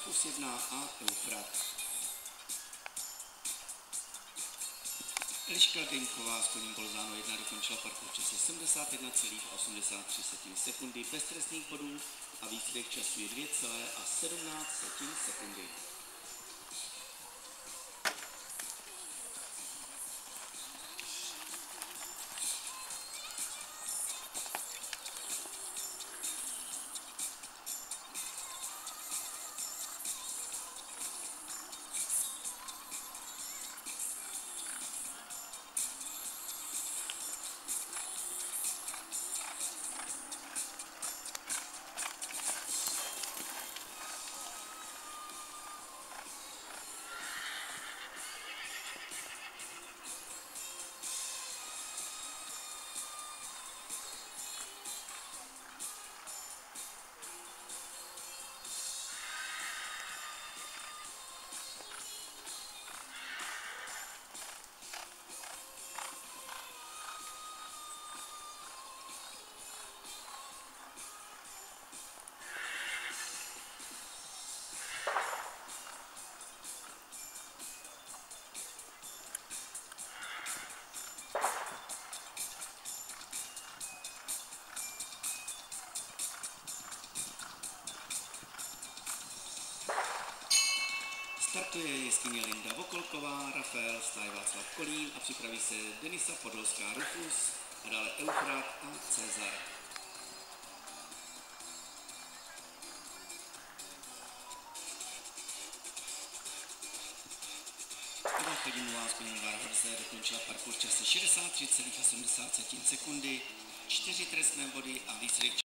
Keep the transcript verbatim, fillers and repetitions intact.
Rufus jedna a Eufrat. Eliška Deňková s koním Bolzáno jedna dokončila parkour v čase sedmdesát jedna celá osmdesát tři sekundy bez trestných bodů a výsledek času je dvě celá sedmnáct sekundy. Startuje jeskyně Linda Vokolková, Rafael Stáj Václav Kolín a připraví se Denisa Podolská Rufus a dále Eufrat a Cezar. Eva Chodinová s koním Varhodze dokončila parkour v čase šedesát tři celá osmdesát sekundy, čtyři trestné body a výsledek